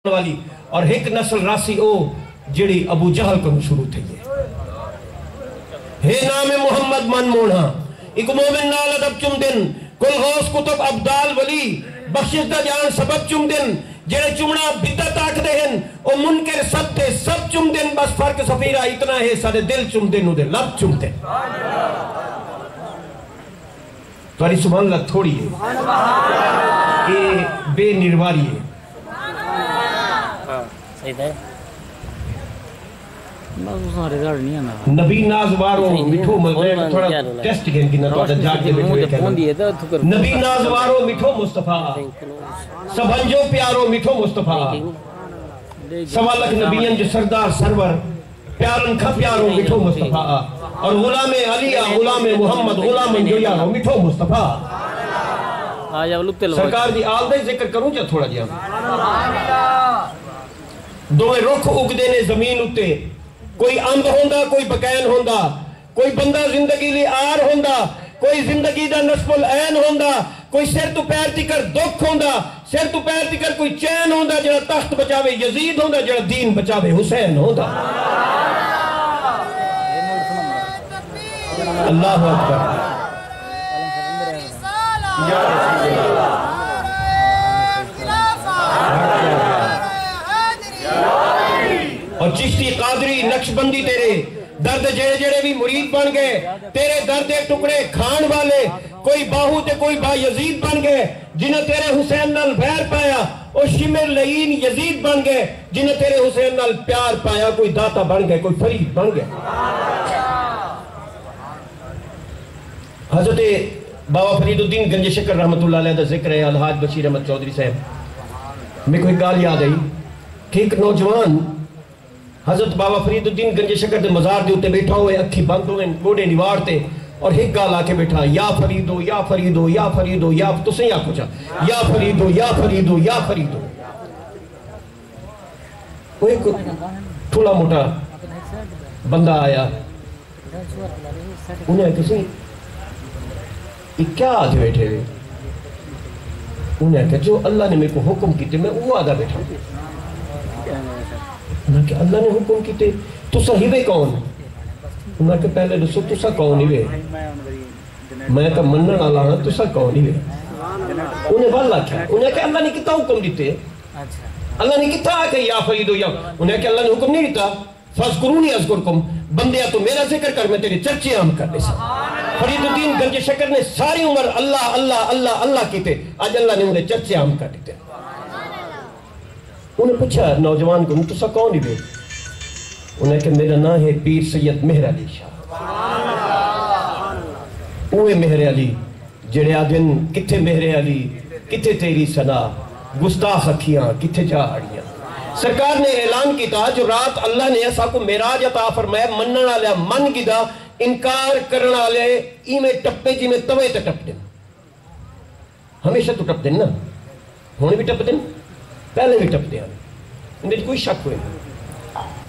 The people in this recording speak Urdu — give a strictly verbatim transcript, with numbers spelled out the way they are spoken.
والی اور ایک نسل راسی او جڑی ابو جہل کو شروع تھی ہے نام محمد من مونا ایک مومن نال ادب چم دن کل غوث کتب عبدال ولی بخشش دا جان سبب چم دن جڑے چمنا بدت آکھ دے ہیں او منکر سب تے سب چم دن بس فرق سفیرہ اتنا ہے سارے دل چم دن او دے لب چم دن تواری سبحان اللہ تھوڑی ہے کہ بے نرواری ہے نبی نازواروں مٹھو تھوڑا ٹیسٹ گئن کی نتوڑا جاگ دے بیٹھو نبی نازواروں مٹھو مصطفیٰ سبھنجو پیاروں مٹھو مصطفیٰ سوالک نبیین جو سردار سرور پیارن کھا پیاروں مٹھو مصطفیٰ اور غلام علیہ غلام محمد غلام جویاروں مٹھو مصطفیٰ سرکار دی آل دے ذکر کروں جا تھوڑا جا دوئے رخ اگ دینے زمین اتے کوئی امب ہوندہ کوئی بکین ہوندہ کوئی بندہ زندگی لی آر ہوندہ کوئی زندگی دا نصف العین ہوندہ کوئی سر تو پیر تکر دکھ ہوندہ سر تو پیر تکر کوئی چین ہوندہ جڑا تخت بچاوے یزید ہوندہ جڑا دین بچاوے حسین ہوندہ اللہ اکبر یا رسول اللہ اور چشتی قادری نقشبندی تیرے درد جڑے جڑے بھی مرید بن گئے تیرے درد ایک ٹکڑے کھان والے کوئی باہو تے کوئی با یزید بن گئے جنہیں تیرے حسین نال بیر پایا اور شمر لئین یزید بن گئے جنہیں تیرے حسین نال پیار پایا کوئی داتا بن گئے کوئی فرید بن گئے حضرت بابا فرید الدین گنج شکر رحمت اللہ علیہ دا ذکر ہے الحاج بشیر احمد چودھری صاحب میں کوئی گال یاد آئی کہ ایک نوجوان حضرت بابا فرید الدین گنج شکر دے مزار دے اتے بیٹھا ہوئے اکھی بند ہوئے گوڑے نوارتے اور ایک گال آکے بیٹھا یا فریدو یا فریدو یا فریدو یا تو سے یا کچھا یا فریدو یا فریدو یا فریدو وہ ایک تھوڑا موٹا بندہ آیا انہیں کسی یہ کیا آدھے بیٹھے ہوئے انہیں کہا جو اللہ نے میرے کو حکم کیتے میں وہ آدھا بیٹھا انہیں کہا اللہ نے حکم کیتے تو صحیبے کون انہیں کہا پہلے رسول تو سا کون ہی وے میں کہا منن اللہ ہاں تو سا کون ہی وے انہیں واللہ کیا انہیں کہا اللہ نے کتا حکم دیتے اللہ نے کتا آکے یا فریدو یا انہیں کہا اللہ نے حکم نہیں دیتا فَذْكُرُونِي أَذْكُرْكُمْ بندیا تو میرا ذکر کر میں تیرے چرچے عام کرنے سے فرید الدین گنج شکر نے ساری عمر اللہ اللہ اللہ اللہ کیتے آج اللہ نے انہیں چرچے عام کر دیتے انہیں پوچھا نوجوان کو تو سا کون ہی بے انہیں کہ میرا نام ہے پیر سید مہر علی شاہ اوہ مہر علی جڑے آدن کتھے مہر علی کتھے تیری سنا گستاخ اکھیاں کتھے جا آڑیاں سرکار نے اعلان کی تھا جو رات اللہ نے ایسا کو میراج عطا فرمایا منن والے من گدا انکار کرن والے ای میں ٹپے جی میں توے تے ٹپ دین ہمیشہ تو ٹپ دین نا ہونے بھی ٹپ دین پہلے بھی ٹپ دین اندر کوئی شک ہوئے